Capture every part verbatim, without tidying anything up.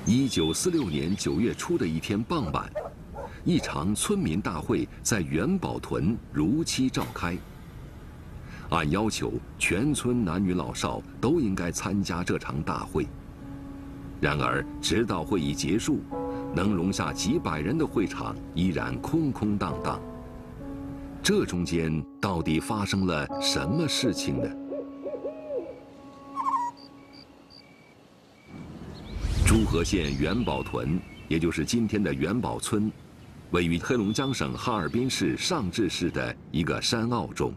一九四六年九月初的一天傍晚，一场村民大会在元宝屯如期召开。按要求，全村男女老少都应该参加这场大会。然而，直到会议结束，能容下几百人的会场依然空空荡荡。这中间到底发生了什么事情呢？诸河县元宝屯，也就是今天的元宝村，位于黑龙江省哈尔滨市尚志市的一个山坳中。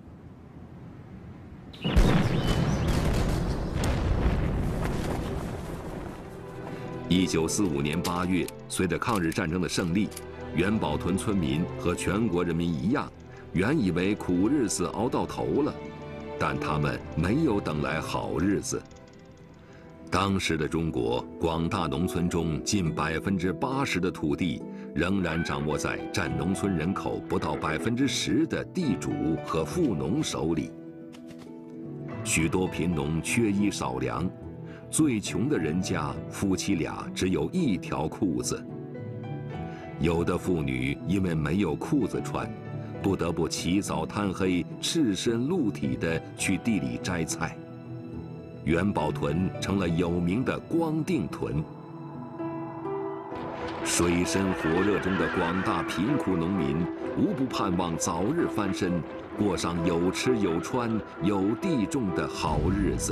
一九四五年八月，随着抗日战争的胜利，元宝屯村民和全国人民一样，原以为苦日子熬到头了，但他们没有等来好日子。当时的中国广大农村中，近百分之八十的土地仍然掌握在占农村人口不到百分之十的地主和富农手里。许多贫农缺衣少粮，最穷的人家夫妻俩只有一条裤子。有的妇女因为没有裤子穿，不得不起早贪黑，赤身露体地去地里摘菜。元宝屯成了有名的光腚屯。水深火热中的广大贫苦农民，无不盼望早日翻身，过上有吃有穿、有地种的好日子。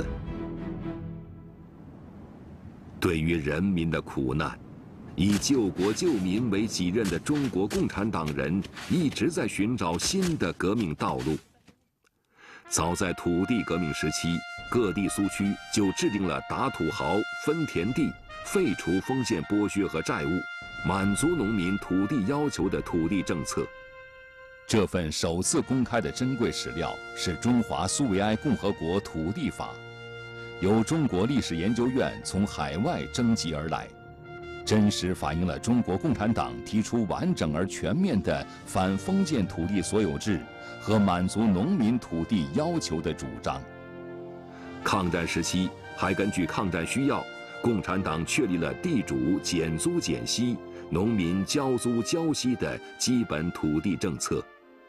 对于人民的苦难，以救国救民为己任的中国共产党人一直在寻找新的革命道路。早在土地革命时期，各地苏区就制定了打土豪、分田地、废除封建剥削和债务、满足农民土地要求的土地政策。 这份首次公开的珍贵史料是《中华苏维埃共和国土地法》，由中国历史研究院从海外征集而来，真实反映了中国共产党提出完整而全面的反封建土地所有制和满足农民土地要求的主张。 抗战时期，还根据抗战需要，共产党确立了地主减租减息、农民交租交息的基本土地政策。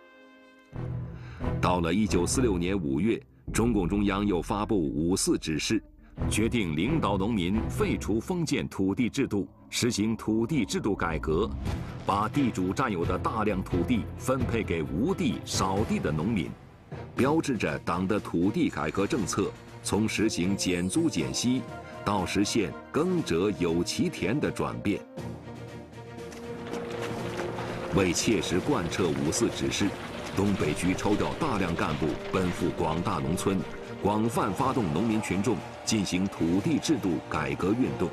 到了一九四六年五月，中共中央又发布五四指示，决定领导农民废除封建土地制度，实行土地制度改革，把地主占有的大量土地分配给无地少地的农民，标志着党的土地改革政策从实行减租减息到实现耕者有其田的转变。为切实贯彻五四指示，东北局抽调大量干部奔赴广大农村，广泛发动农民群众进行土地制度改革运动。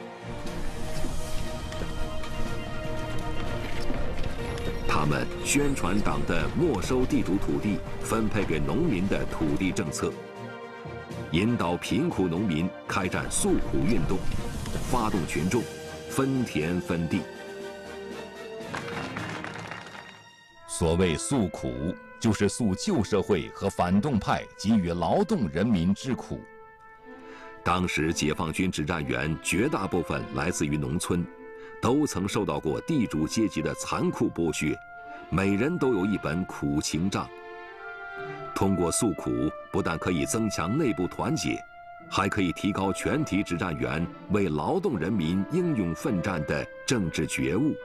他们宣传党的没收地主土地、分配给农民的土地政策，引导贫苦农民开展诉苦运动，发动群众分田分地。 所谓诉苦，就是诉旧社会和反动派给予劳动人民之苦。 当时解放军指战员绝大部分来自于农村，都曾受到过地主阶级的残酷剥削，每人都有一本苦情账。通过诉苦，不但可以增强内部团结，还可以提高全体指战员为劳动人民英勇奋战的政治觉悟。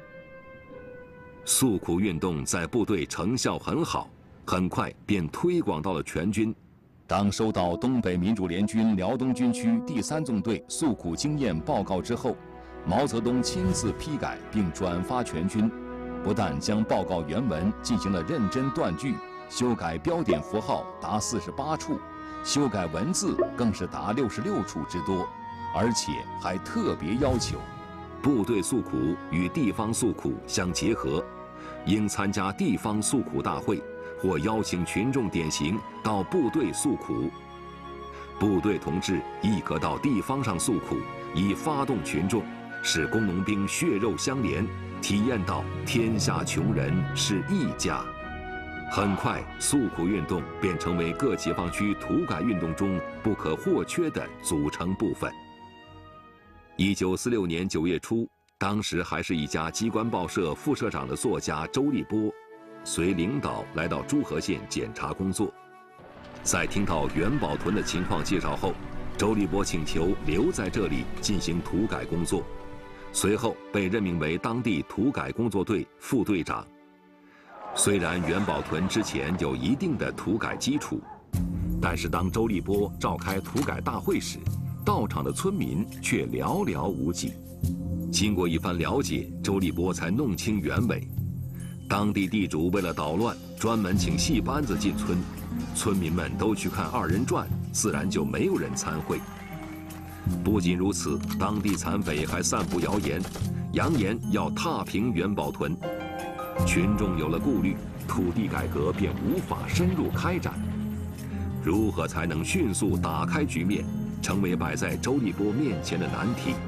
诉苦运动在部队成效很好，很快便推广到了全军。 当收到东北民主联军辽东军区第三纵队诉苦经验报告之后，毛泽东亲自批改并转发全军，不但将报告原文进行了认真断句，修改标点符号达四十八处，修改文字更是达六十六处之多，而且还特别要求， 部队诉苦与地方诉苦相结合，应参加地方诉苦大会，或邀请群众典型到部队诉苦。部队同志亦可到地方上诉苦，以发动群众，使工农兵血肉相连，体验到天下穷人是一家。很快，诉苦运动便成为各解放区土改运动中不可或缺的组成部分。 一九四六年九月初，当时还是一家机关报社副社长的作家周立波，随领导来到诸河县检查工作。在听到元宝屯的情况介绍后，周立波请求留在这里进行土改工作，随后被任命为当地土改工作队副队长。虽然元宝屯之前有一定的土改基础，但是当周立波召开土改大会时，到场的村民却寥寥无几。经过一番了解，周立波才弄清原委。当地地主为了捣乱，专门请戏班子进村，村民们都去看二人转，自然就没有人参会。不仅如此，当地残匪还散布谣言，扬言要踏平元宝屯。群众有了顾虑，土地改革便无法深入开展。如何才能迅速打开局面，成为摆在周立波面前的难题。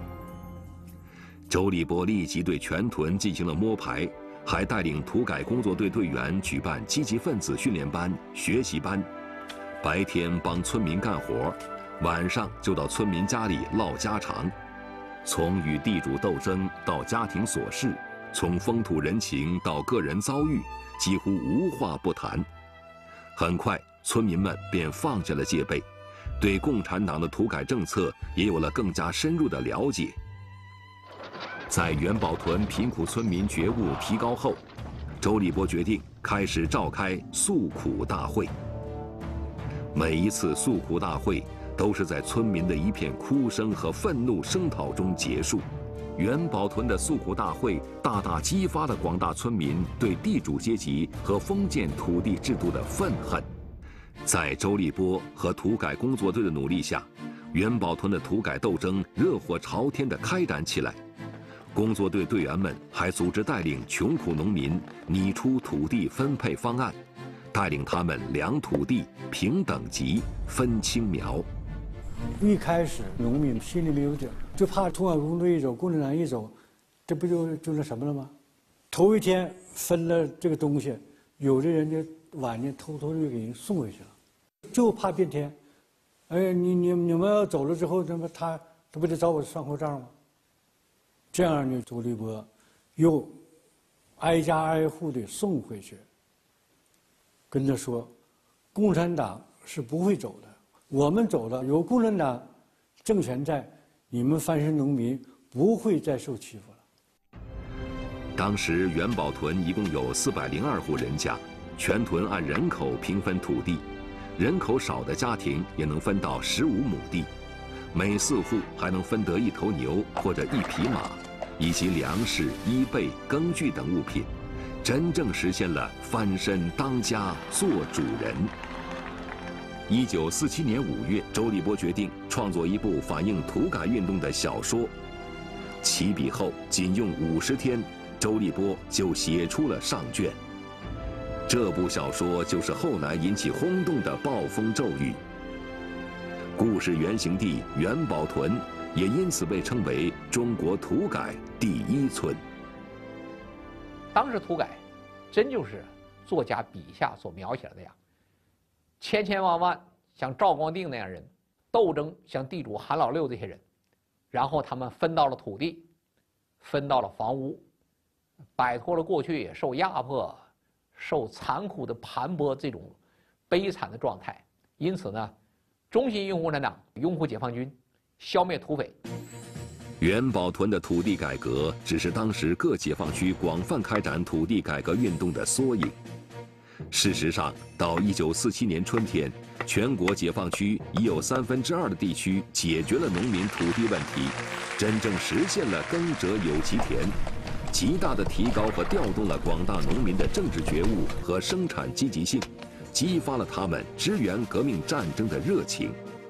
周立波立即对全屯进行了摸排，还带领土改工作队队员举办积极分子训练班、学习班，白天帮村民干活，晚上就到村民家里唠家常，从与地主斗争到家庭琐事，从风土人情到个人遭遇，几乎无话不谈。很快，村民们便放下了戒备，对共产党的土改政策也有了更加深入的了解。在元宝屯贫苦村民觉悟提高后，周立波决定开始召开诉苦大会。每一次诉苦大会都是在村民的一片哭声和愤怒声讨中结束。元宝屯的诉苦大会大大激发了广大村民对地主阶级和封建土地制度的愤恨。在周立波和土改工作队的努力下，元宝屯的土改斗争热火朝天地开展起来。工作队队员们还组织带领穷苦农民拟出土地分配方案，带领他们量土地、评等级、分青苗。 一开始农民心里没有底，就怕土改工队一走，共产党一走，这不就就那什么了吗？头一天分了这个东西，有的人就晚间偷偷就给人送回去了，就怕变天。哎，你你你们要走了之后，那么他他不得找我算后账吗？这样呢，周立波又挨家挨户的送回去，跟他说，共产党是不会走的，我们走了，有共产党政权在，你们翻身农民不会再受欺负了。 当时元宝屯一共有四百零二户人家，全屯按人口平分土地，人口少的家庭也能分到十五亩地，每四户还能分得一头牛或者一匹马，以及粮食、衣被、耕具等物品，真正实现了翻身当家做主人。一九四七年五月，周立波决定创作一部反映土改运动的小说。起笔后，仅用五十天，周立波就写出了上卷。这部小说就是后来引起轰动的《暴风骤雨》。故事原型地元宝屯也因此被称为中国土改第一村。 当时土改真就是作家笔下所描写的那样，千千万万像赵光定那样人斗争，像地主韩老六这些人，然后他们分到了土地，分到了房屋，摆脱了过去受压迫、受残酷的盘剥这种悲惨的状态。因此呢，衷心拥护共产党，拥护解放军，消灭土匪。 元宝屯的土地改革只是当时各解放区广泛开展土地改革运动的缩影。事实上，到一九四七年春天，全国解放区已有三分之二的地区解决了农民土地问题，真正实现了耕者有其田，极大地提高和调动了广大农民的政治觉悟和生产积极性，激发了他们支援革命战争的热情。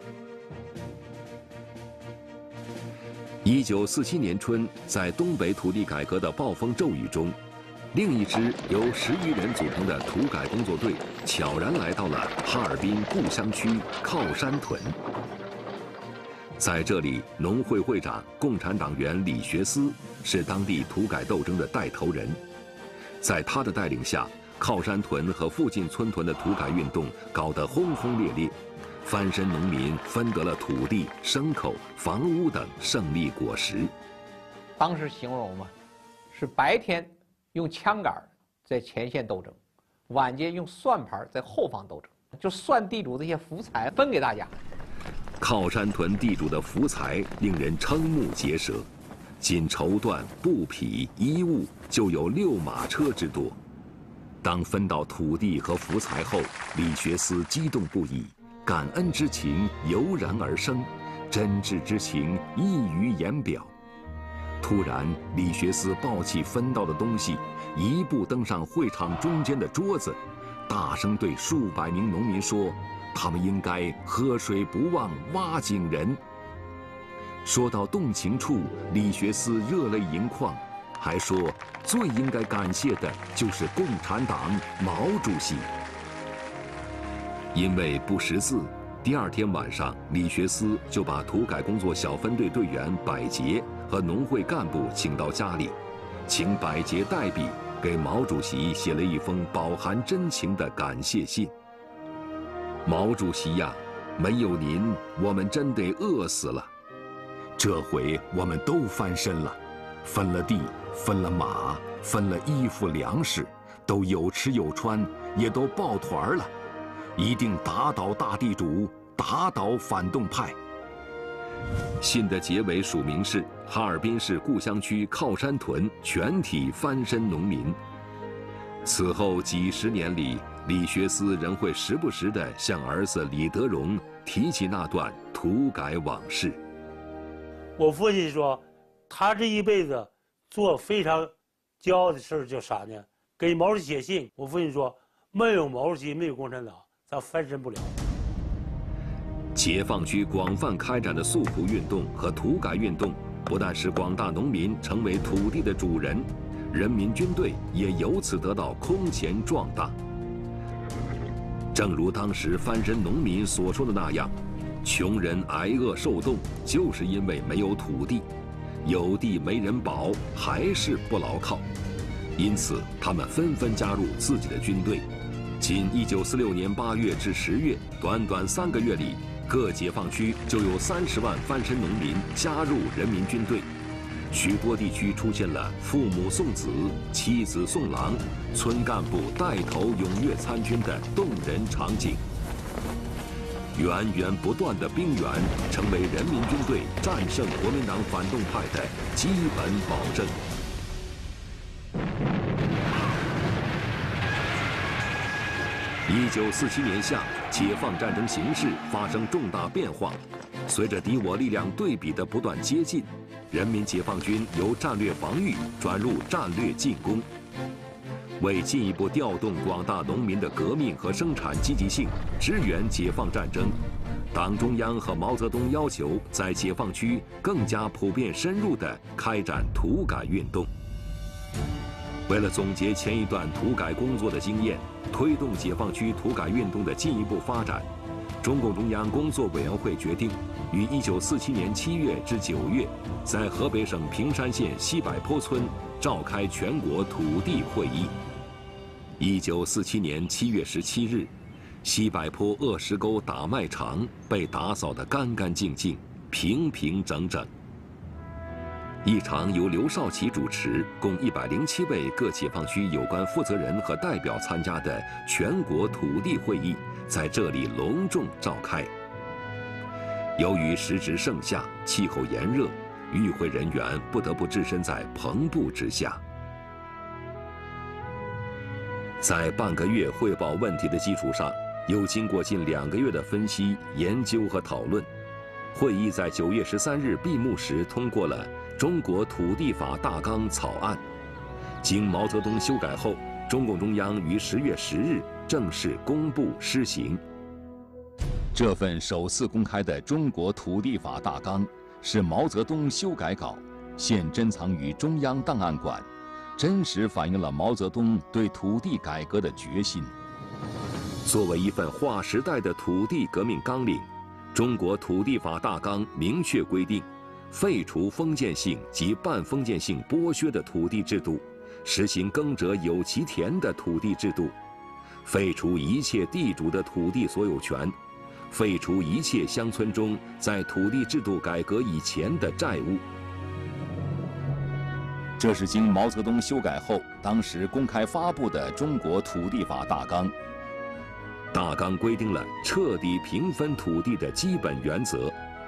一九四七年春，在东北土地改革的暴风骤雨中，另一支由十余人组成的土改工作队悄然来到了哈尔滨故乡区靠山屯。在这里，农会会长、共产党员李学思是当地土改斗争的带头人。在他的带领下，靠山屯和附近村屯的土改运动搞得轰轰烈烈， 翻身农民分得了土地、牲口、房屋等胜利果实。 当时形容嘛，是白天用枪杆在前线斗争，晚间用算盘在后方斗争，就算地主这些福财分给大家。 靠山屯地主的福财令人瞠目结舌，仅绸缎、布匹、衣物就有六马车之多。当分到土地和福财后，李学思激动不已，感恩之情油然而生，真挚之情溢于言表。突然，李学思抱起分到的东西，一步登上会场中间的桌子，大声对数百名农民说：“他们应该喝水不忘挖井人。”说到动情处，李学思热泪盈眶，还说最应该感谢的就是共产党毛主席。因为不识字，第二天晚上，李学思就把土改工作小分队队员百节和农会干部请到家里，请百节代笔给毛主席写了一封饱含真情的感谢信。毛主席呀，没有您，我们真得饿死了。这回我们都翻身了，分了地，分了马，分了衣服粮食，都有吃有穿，也都抱团了，一定打倒大地主，打倒反动派。信的结尾署名是哈尔滨市故乡区靠山屯全体翻身农民。此后几十年里，李学思仍会时不时地向儿子李德荣提起那段土改往事。 我父亲说，他这一辈子做非常骄傲的事儿叫啥呢？给毛主席写信。我父亲说，没有毛主席，没有共产党，咱翻身不了。 解放区广泛开展的诉苦运动和土改运动，不但使广大农民成为土地的主人，人民军队也由此得到空前壮大。正如当时翻身农民所说的那样，穷人挨饿受冻，就是因为没有土地，有地没人保，还是不牢靠。因此，他们纷纷加入自己的军队。仅一九四六年八月至十月，短短三个月里，各解放区就有三十万翻身农民加入人民军队。许多地区出现了父母送子、妻子送郎、村干部带头踊跃参军的动人场景。源源不断的兵源成为人民军队战胜国民党反动派的基本保证。一九四七年夏，解放战争形势发生重大变化，随着敌我力量对比的不断接近，人民解放军由战略防御转入战略进攻。为进一步调动广大农民的革命和生产积极性，支援解放战争，党中央和毛泽东要求在解放区更加普遍深入地开展土改运动。为了总结前一段土改工作的经验，推动解放区土改运动的进一步发展，中共中央工作委员会决定，于一九四七年七月至九月，在河北省平山县西柏坡村召开全国土地会议。一九四七年七月十七日，西柏坡恶石沟打麦场被打扫得干干净净、平平整整。一场由刘少奇主持、共一百零七位各解放区有关负责人和代表参加的全国土地会议在这里隆重召开。由于时值盛夏，气候炎热，与会人员不得不置身在篷布之下。在半个月汇报问题的基础上，又经过近两个月的分析、研究和讨论，会议在九月十三日闭幕时通过了《中国土地法大纲》草案。经毛泽东修改后，中共中央于十月十日正式公布施行。 这份首次公开的《中国土地法大纲》是毛泽东修改稿，现珍藏于中央档案馆，真实反映了毛泽东对土地改革的决心。 作为一份划时代的土地革命纲领，《中国土地法大纲》明确规定，废除封建性及半封建性剥削的土地制度，实行耕者有其田的土地制度，废除一切地主的土地所有权， 废除一切乡村中在土地制度改革以前的债务。 这是经毛泽东修改后，当时公开发布的《中国土地法大纲》。 大纲规定了彻底平分土地的基本原则。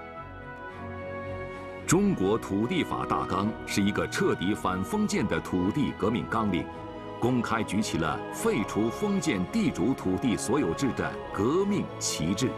中国土地法大纲是一个彻底反封建的土地革命纲领，公开举起了废除封建地主土地所有制的革命旗帜。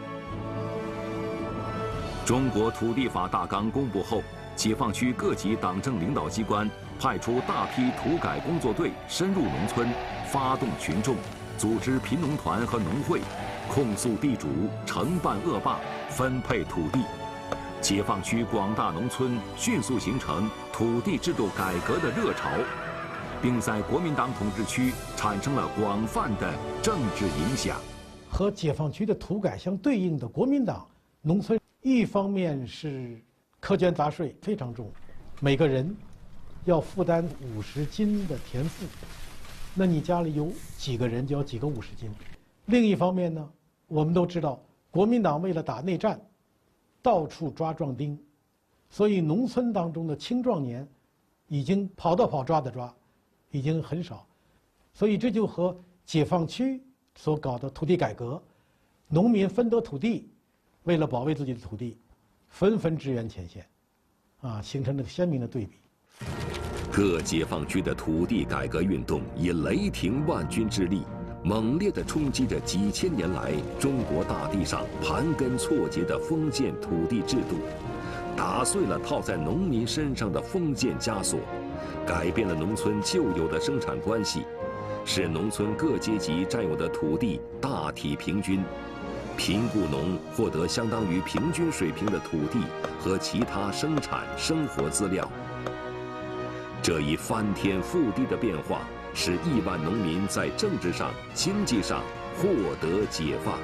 中国土地法大纲公布后，解放区各级党政领导机关派出大批土改工作队深入农村，发动群众，组织贫农团和农会，控诉地主承办恶霸，分配土地。解放区广大农村迅速形成土地制度改革的热潮，并在国民党统治区产生了广泛的政治影响。 和解放区的土改相对应的国民党农村，一方面是苛捐杂税非常重，每个人要负担五十斤的田赋，那你家里有几个人就要几个五十斤。另一方面呢，我们都知道，国民党为了打内战，到处抓壮丁，所以农村当中的青壮年已经跑的跑抓的抓，已经很少，所以这就和解放区所搞的土地改革，农民分得土地，为了保卫自己的土地，纷纷支援前线，啊，形成了鲜明的对比。 各解放区的土地改革运动以雷霆万钧之力，猛烈地冲击着几千年来中国大地上盘根错节的封建土地制度，打碎了套在农民身上的封建枷锁，改变了农村旧有的生产关系，使农村各阶级占有的土地大体平均，贫雇农获得相当于平均水平的土地和其他生产生活资料。这一翻天覆地的变化，使亿万农民在政治上、经济上获得解放。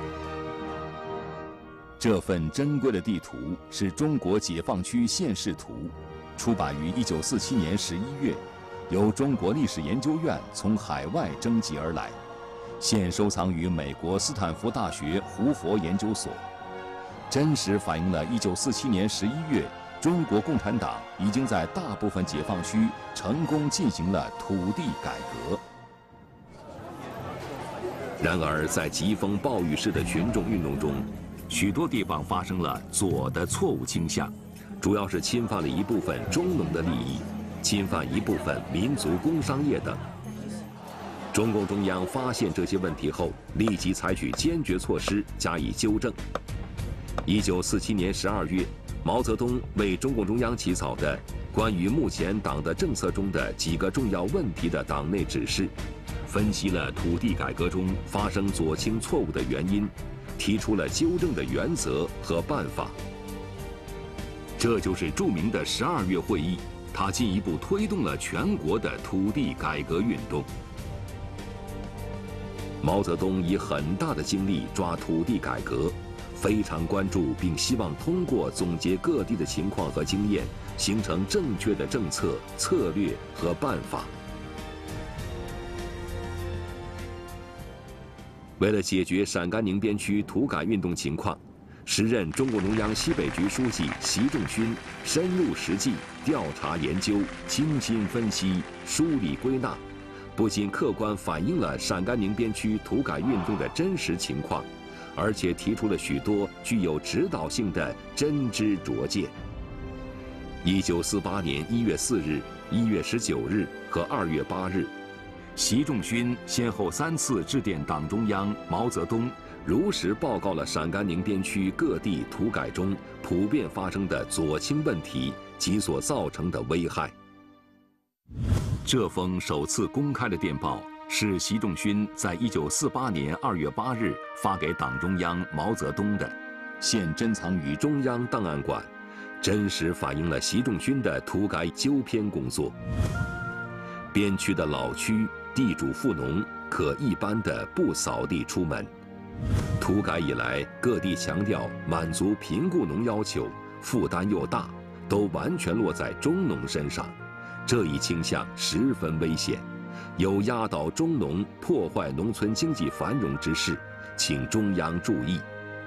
这份珍贵的地图是中国解放区县市图，出版于一九四七年十一月，由中国历史研究院从海外征集而来，现收藏于美国斯坦福大学胡佛研究所，真实反映了一九四七年十一月。中国共产党已经在大部分解放区成功进行了土地改革。 然而，在疾风暴雨式的群众运动中，许多地方发生了左的错误倾向，主要是侵犯了一部分中农的利益，侵犯一部分民族工商业等。中共中央发现这些问题后，立即采取坚决措施加以纠正。一九四七年十二月。毛泽东为中共中央起草的关于目前党的政策中的几个重要问题的党内指示，分析了土地改革中发生左倾错误的原因，提出了纠正的原则和办法。这就是著名的十二月会议，它进一步推动了全国的土地改革运动。毛泽东以很大的精力抓土地改革，非常关注，并希望通过总结各地的情况和经验，形成正确的政策、策略和办法。为了解决陕甘宁边区土改运动情况，时任中共中央西北局书记习仲勋深入实际调查研究、精心分析、梳理归纳，不仅客观反映了陕甘宁边区土改运动的真实情况，而且提出了许多具有指导性的真知灼见。一九四八年一月四日、一月十九日和二月八日，习仲勋先后三次致电党中央、毛泽东，如实报告了陕甘宁边区各地土改中普遍发生的左倾问题及所造成的危害。这封首次公开的电报是习仲勋在一九四八年二月八日发给党中央毛泽东的，现珍藏于中央档案馆，真实反映了习仲勋的土改纠偏工作。边区的老区地主富农可一般的不扫地出门。土改以来，各地强调满足贫雇农要求，负担又大，都完全落在中农身上，这一倾向十分危险。有压倒中农、破坏农村经济繁荣之势，请中央注意。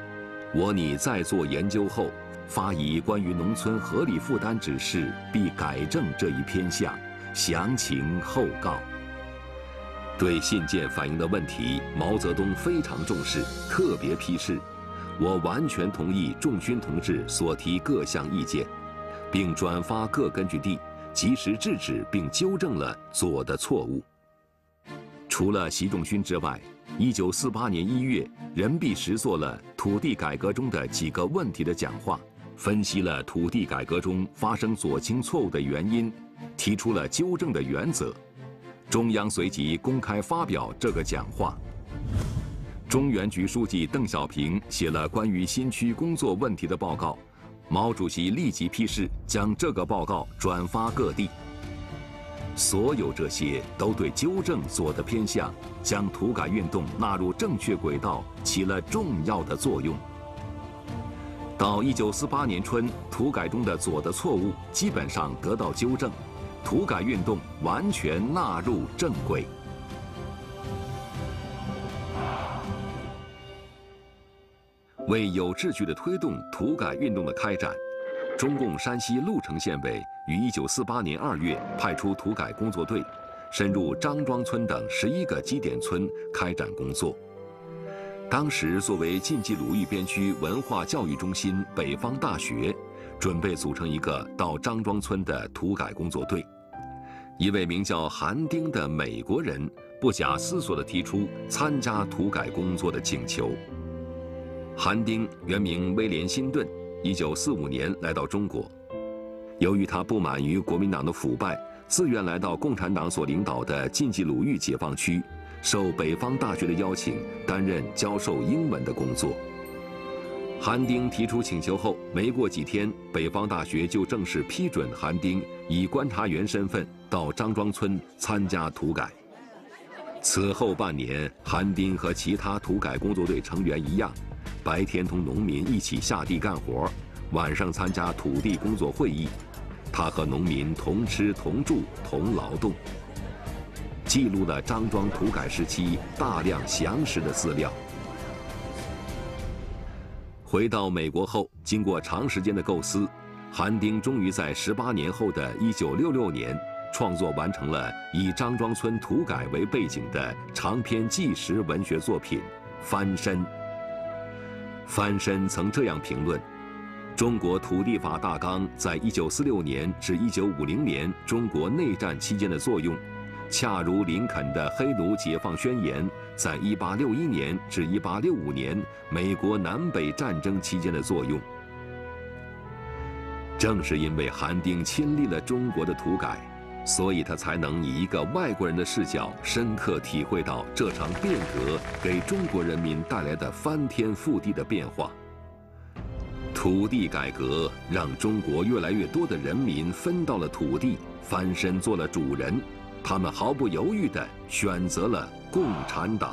我拟再做研究后，发以关于农村合理负担指示，必改正这一偏向，详情后告。对信件反映的问题，毛泽东非常重视，特别批示。我完全同意仲勋同志所提各项意见，并转发各根据地，及时制止并纠正了左的错误。除了习仲勋之外，一九四八年一月，任弼时做了土地改革中的几个问题的讲话，分析了土地改革中发生左倾错误的原因，提出了纠正的原则。中央随即公开发表这个讲话。中原局书记邓小平写了关于新区工作问题的报告，毛主席立即批示，将这个报告转发各地。所有这些都对纠正左的偏向，将土改运动纳入正确轨道起了重要的作用。到一九四八年春，土改中的左的错误基本上得到纠正，土改运动完全纳入正轨。为有秩序地推动土改运动的开展，中共山西鹿城县委于一九四八年二月派出土改工作队，深入张庄村等十一个基点村开展工作。当时作为晋冀鲁豫边区文化教育中心北方大学，准备组成一个到张庄村的土改工作队。一位名叫韩丁的美国人不假思索地提出参加土改工作的请求。韩丁原名威廉辛顿，一九四五年来到中国。由于他不满于国民党的腐败，自愿来到共产党所领导的晋冀鲁豫解放区，受北方大学的邀请，担任教授英文的工作。韩丁提出请求后，没过几天，北方大学就正式批准韩丁以观察员身份到张庄村参加土改。此后半年，韩丁和其他土改工作队成员一样，白天同农民一起下地干活，晚上参加土地工作会议。他和农民同吃同住同劳动，记录了张庄土改时期大量详实的资料。回到美国后，经过长时间的构思，韩丁终于在十八年后的一九六六年，创作完成了以张庄村土改为背景的长篇纪实文学作品《翻身》。翻身曾这样评论：中国土地法大纲在一九四六年至一九五零年中国内战期间的作用，恰如林肯的黑奴解放宣言在一八六一年至一八六五年美国南北战争期间的作用。正是因为韩丁亲历了中国的土改，所以他才能以一个外国人的视角，深刻体会到这场变革给中国人民带来的翻天覆地的变化。土地改革让中国越来越多的人民分到了土地，翻身做了主人，他们毫不犹豫地选择了共产党。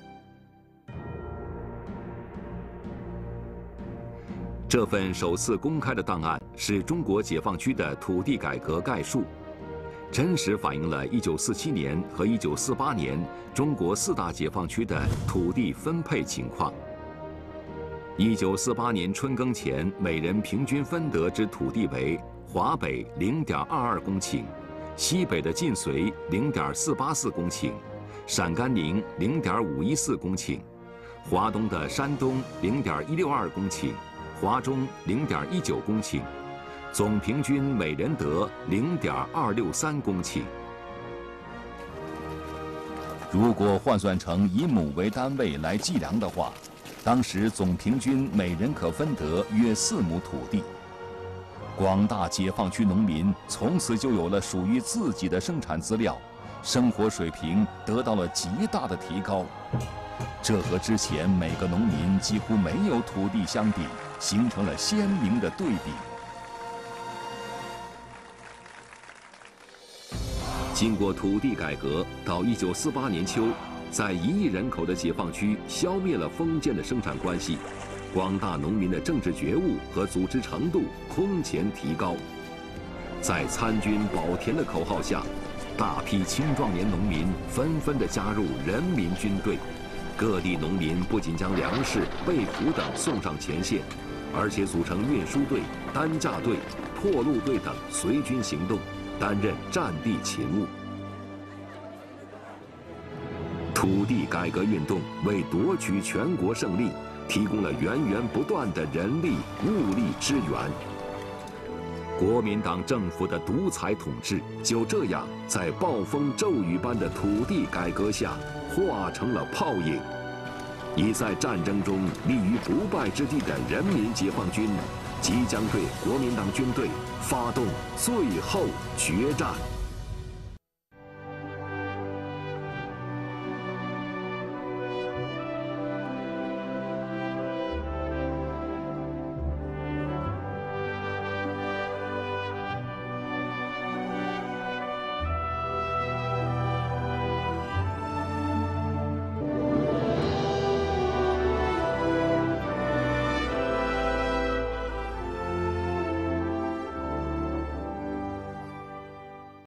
这份首次公开的档案是中国解放区的土地改革概述，真实反映了一九四七年和一九四八年中国四大解放区的土地分配情况。一九四八年春耕前，每人平均分得之土地为华北零点二二公顷，西北的晋绥零点四八四公顷，陕甘宁零点五一四公顷，华东的山东零点一六二公顷，华中零点一九公顷，总平均每人得零点二六三公顷。 如果换算成以亩为单位来计量的话，当时总平均每人可分得约四亩土地。广大解放区农民从此就有了属于自己的生产资料，生活水平得到了极大的提高。这和之前每个农民几乎没有土地相比，形成了鲜明的对比。 经过土地改革，到一九四八年秋，在一亿人口的解放区消灭了封建的生产关系，广大农民的政治觉悟和组织程度空前提高。在参军保田的口号下，大批青壮年农民纷纷地加入人民军队， 各地农民不仅将粮食、被俘等送上前线，而且组成运输队、担架队、破路队等随军行动，担任战地勤务。土地改革运动为夺取全国胜利提供了源源不断的人力、物力支援。国民党政府的独裁统治就这样在暴风骤雨般的土地改革下化成了泡影。已在战争中立于不败之地的人民解放军，即将对国民党军队发动最后决战。